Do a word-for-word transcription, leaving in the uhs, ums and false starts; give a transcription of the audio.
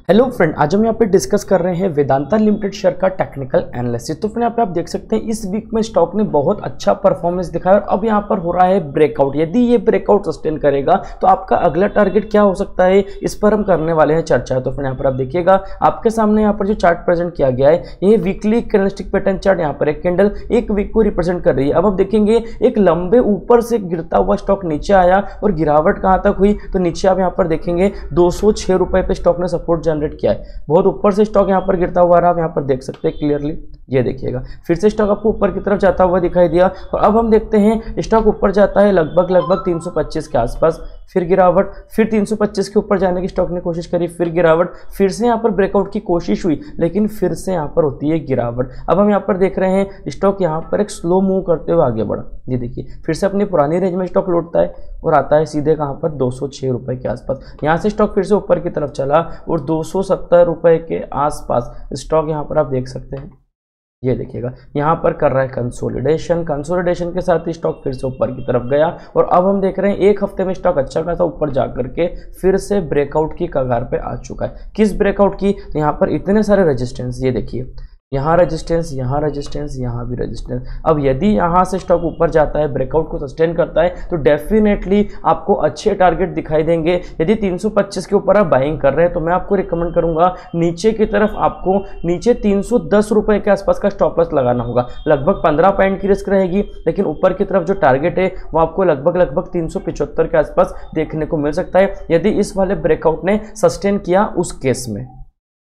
Hello friend, आज हम यहाँ पे डिस्कस कर रहे हैं वेदांता लिमिटेड शेयर का टेक्निकल एनालिसिस। तो फ्रेंड यहाँ पे आप देख सकते हैं इस वीक में स्टॉक ने बहुत अच्छा परफॉर्मेंस दिखाया और अब यहाँ पर हो रहा है ब्रेकआउट। यदि ये ब्रेकआउट सस्टेन करेगा तो आपका अगला टारगेट क्या हो सकता है, इस पर हम करने वाले हैं चर्चा। तो फ्रेंड यहाँ पर आप देखिएगा, आपके सामने यहाँ पर जो चार्ट प्रेजेंट किया गया है ये वीकली कैंडलस्टिक पैटर्न चार्ट, यहाँ पर एक कैंडल एक वीक को रिप्रेजेंट कर रही है। अब आप देखेंगे एक लंबे ऊपर से गिरता हुआ स्टॉक नीचे आया और गिरावट कहाँ तक हुई, तो नीचे आप यहाँ पर देखेंगे दो सौ छह रुपए पे स्टॉक ने सपोर्ट जनरेट किया है। बहुत ऊपर से स्टॉक यहाँ पर गिरता हुआ रहा, आप यहाँ पर देख सकते हैं क्लियरली। ये देखिएगा फिर से स्टॉक आपको ऊपर की तरफ जाता हुआ दिखाई दिया और अब हम देखते हैं स्टॉक ऊपर जाता है लगभग लगभग तीन सौ पच्चीस के आसपास, फिर गिरावट, फिर तीन सौ पच्चीस के ऊपर जाने की स्टॉक ने कोशिश करी, फिर गिरावट, फिर से यहाँ पर ब्रेकआउट की कोशिश हुई लेकिन फिर से यहाँ पर होती है गिरावट। अब हम यहाँ पर देख रहे हैं स्टॉक यहाँ पर एक स्लो मूव करते हुए आगे बढ़ा। ये देखिए फिर से अपनी पुरानी रेंज में स्टॉक लौटता है और आता है सीधे कहाँ पर दो सौ छह रुपए के आसपास। यहाँ से स्टॉक फिर से ऊपर की तरफ चला और दो सौ सत्तर रुपए के आसपास स्टॉक यहाँ पर आप देख सकते हैं। ये देखिएगा यहाँ पर कर रहा है कंसोलिडेशन, कंसोलिडेशन के साथ ही स्टॉक फिर से ऊपर की तरफ गया और अब हम देख रहे हैं एक हफ्ते में स्टॉक अच्छा खासा ऊपर जा करके फिर से ब्रेकआउट की कगार पे आ चुका है। किस ब्रेकआउट की, तो यहाँ पर इतने सारे रेजिस्टेंस, ये देखिए यहाँ रेजिस्टेंस, यहाँ रेजिस्टेंस, यहाँ भी रेजिस्टेंस। अब यदि यहाँ से स्टॉक ऊपर जाता है, ब्रेकआउट को सस्टेन करता है तो डेफिनेटली आपको अच्छे टारगेट दिखाई देंगे। यदि तीन सौ पच्चीस के ऊपर आप बाइंग कर रहे हैं तो मैं आपको रिकमेंड करूंगा नीचे की तरफ आपको नीचे तीन सौ दस रुपए के आसपास का स्टॉप लॉस लगाना होगा। लगभग पंद्रह पॉइंट की रिस्क रहेगी लेकिन ऊपर की तरफ जो टारगेट है वो आपको लगभग लगभग तीन सौ पिछहत्तर के आसपास देखने को मिल सकता है यदि इस वाले ब्रेकआउट ने सस्टेन किया उस केस में।